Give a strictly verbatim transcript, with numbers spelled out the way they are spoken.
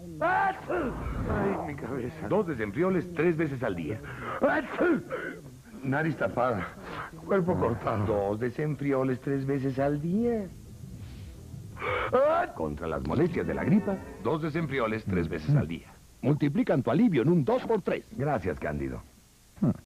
Ay, mi cabeza. Dos desenfrioles tres veces al día. Nariz tapada. Cuerpo cortado. Dos desenfrioles tres veces al día. Contra las molestias de la gripa, dos desenfrioles tres veces al día. Multiplican tu alivio en un dos por tres. Gracias, Cándido.